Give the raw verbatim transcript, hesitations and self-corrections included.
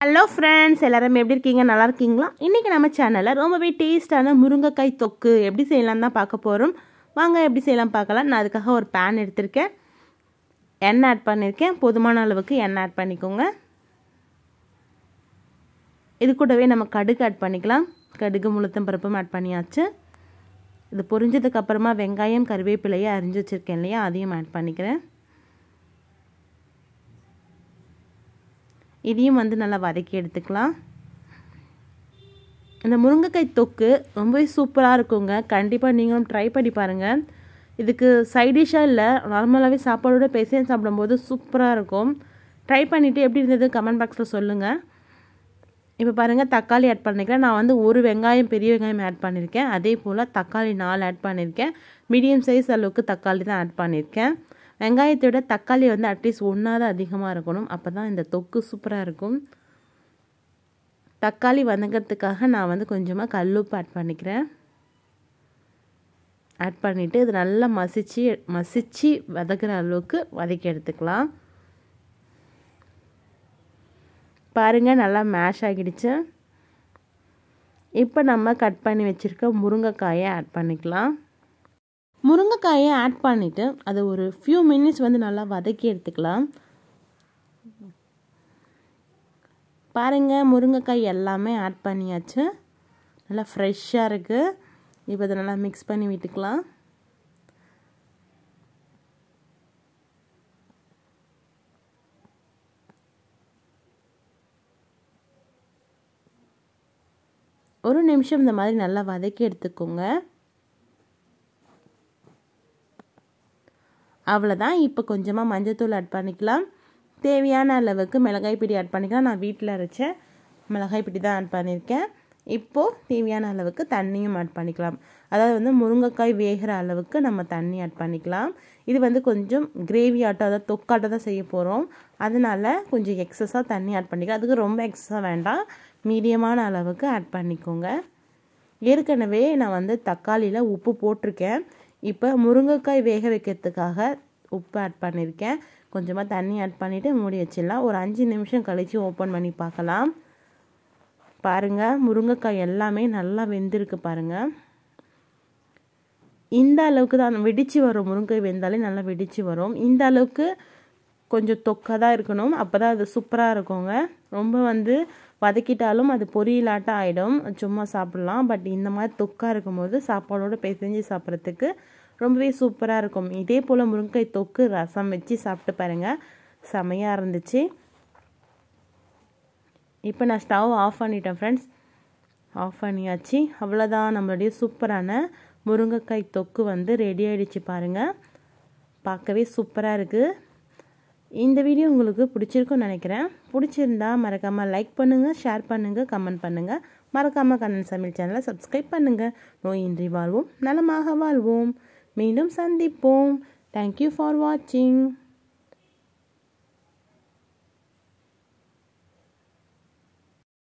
Hello friends, எல்லாரும் எப்படி இருக்கீங்க? நல்லா இருக்கீங்களா? இன்றைக்கி நம்ம சேனலில் ரொம்பவே டேஸ்டான முருங்கைக்காய் தொக்கு எப்படி செய்யலாம்னு தான் பார்க்க போகிறோம். வாங்க எப்படி செய்யலாம் பார்க்கலாம். நான் அதுக்காக ஒரு பேன் எடுத்திருக்கேன், எண்ணெய் ஆட் பண்ணியிருக்கேன். போதுமான அளவுக்கு எண்ணெய் ஆட் பண்ணிக்கோங்க. இது கூடவே நம்ம கடுகு ஆட் பண்ணிக்கலாம். கடுகு உளுத்தம் பருப்பும் ஆட் பண்ணியாச்சு. இது பொரிஞ்சதுக்கப்புறமா வெங்காயம் கருவேப்பிலையை அரிஞ்சு வச்சுருக்கேன் இல்லையா, அதையும் ஆட் பண்ணிக்கிறேன். இதையும் வந்து நல்லா வதக்கி எடுத்துக்கலாம். இந்த முருங்கைக்காய் தொக்கு ரொம்பவே சூப்பராக இருக்குங்க. கண்டிப்பாக நீங்களும் ட்ரை பண்ணி பாருங்கள். இதுக்கு சைடிஷாக இல்லை, நார்மலாகவே சாப்பாடோட பேசியும் சாப்பிடும்போது சூப்பராக இருக்கும். ட்ரை பண்ணிவிட்டு எப்படி இருந்தது கமெண்ட் பாக்ஸில் சொல்லுங்கள். இப்போ பாருங்கள், தக்காளி ஆட் பண்ணிக்கிறேன். நான் வந்து ஒரு வெங்காயம் பெரிய வெங்காயம் ஆட் பண்ணியிருக்கேன். அதே போல் தக்காளி நாலு ஆட் பண்ணியிருக்கேன். மீடியம் சைஸ் அளவுக்கு தக்காளி தான் ஆட் பண்ணியிருக்கேன். வெங்காயத்தை விட தக்காளி வந்து அட்லீஸ்ட் ஒன்றா தான் அதிகமாக இருக்கணும். அப்போ தான் இந்த தொக்கு சூப்பராக இருக்கும். தக்காளி வதங்கிறதுக்காக நான் வந்து கொஞ்சமாக கல்லுப்பு ஆட் பண்ணிக்கிறேன். ஆட் பண்ணிவிட்டு இது நல்லா மசிச்சு மசிச்சு வதக்குற அளவுக்கு வதக்கி எடுத்துக்கலாம். பாருங்கள், நல்லா மேஷ் ஆகிடுச்சு. இப்போ நம்ம கட் பண்ணி வச்சுருக்க முருங்கைக்காயை ஆட் பண்ணிக்கலாம். முருங்கைக்காயை ஆட் பண்ணிவிட்டு அது ஒரு ஃபியூ மினிட்ஸ் வந்து நல்லா வதக்கி எடுத்துக்கலாம். பாருங்கள், முருங்கைக்காய் எல்லாமே ஆட் பண்ணியாச்சு. நல்லா ஃப்ரெஷ்ஷாக இருக்குது. இப்போ இதை நல்லா மிக்ஸ் பண்ணி விட்டுக்கலாம். ஒரு நிமிஷம் இந்த மாதிரி நல்லா வதக்கி எடுத்துக்கோங்க. அவ்வளோதான். இப்போ கொஞ்சமாக மஞ்சள்தூள் ஆட் பண்ணிக்கலாம். தேவையான அளவுக்கு மிளகாய் பிடி ஆட் பண்ணிக்கலாம். நான் வீட்டில் அரைச்ச மிளகாய் பிடி தான் ஆட் பண்ணியிருக்கேன். இப்போது தேவையான அளவுக்கு தண்ணியும் ஆட் பண்ணிக்கலாம். அதாவது வந்து முருங்கைக்காய் வேகிற அளவுக்கு நம்ம தண்ணி ஆட் பண்ணிக்கலாம். இது வந்து கொஞ்சம் கிரேவி ஆட்டம், அதாவது தொக்காட்டம் தான் செய்ய போகிறோம். அதனால் கொஞ்சம் எக்ஸஸாக தண்ணி ஆட் பண்ணிக்கலாம். அதுக்கு ரொம்ப எக்ஸஸாக வேண்டாம், மீடியமான அளவுக்கு ஆட் பண்ணிக்கோங்க. ஏற்கனவே நான் வந்து தக்காளியில் உப்பு போட்டிருக்கேன். இப்போ முருங்கைக்காய் வேக வைக்கிறதுக்காக உப்பு ஆட் பண்ணியிருக்கேன். கொஞ்சமாக தண்ணி ஆட் பண்ணிவிட்டு மூடி வச்சிடலாம். ஒரு அஞ்சு நிமிஷம் கழித்து ஓப்பன் பண்ணி பார்க்கலாம். பாருங்கள், முருங்கைக்காய் எல்லாமே நல்லா வெந்திருக்கு பாருங்கள். இந்த அளவுக்கு தான் வெடித்து வரும். முருங்கைக்காய் வெந்தாலே நல்லா வெடித்து வரும். இந்த அளவுக்கு கொஞ்சம் தொக்காக தான் இருக்கணும். அப்போ தான் அது சூப்பராக இருக்குங்க. ரொம்ப வந்து வதக்கிட்டாலும் அது பொரியலாட்டம் ஆகிடும், சும்மா சாப்பிட்லாம். பட் இந்த மாதிரி தொக்காக இருக்கும்போது சாப்பாடோடு பிசைஞ்சு சாப்பிட்றதுக்கு ரொம்பவே சூப்பராக இருக்கும். இதே போல் முருங்கைக்காய் தொக்கு ரசம் வச்சு சாப்பிட்டு பாருங்கள், செமையாக இருந்துச்சு. இப்போ நான் ஸ்டவ் ஆஃப் பண்ணிட்டேன் ஃப்ரெண்ட்ஸ். ஆஃப் பண்ணியாச்சு. அவ்வளோதான், நம்மளுடைய சூப்பரான முருங்கைக்காய் தொக்கு வந்து ரெடி ஆகிடுச்சு பாருங்கள். பார்க்கவே சூப்பராக இருக்குது. இந்த வீடியோ உங்களுக்கு பிடிச்சிருக்குன்னு நினைக்கிறேன். பிடிச்சிருந்தா மறக்காமல் லைக் பண்ணுங்கள், ஷேர் பண்ணுங்கள், கமெண்ட் பண்ணுங்கள். மறக்காமல் கண்ணன் சமையல் சேனலை சப்ஸ்கிரைப் பண்ணுங்கள். நோயின்றி வாழ்வோம், நலமாக வாழ்வோம். மீண்டும் சந்திப்போம். தேங்க்யூ ஃபார் வாட்சிங்.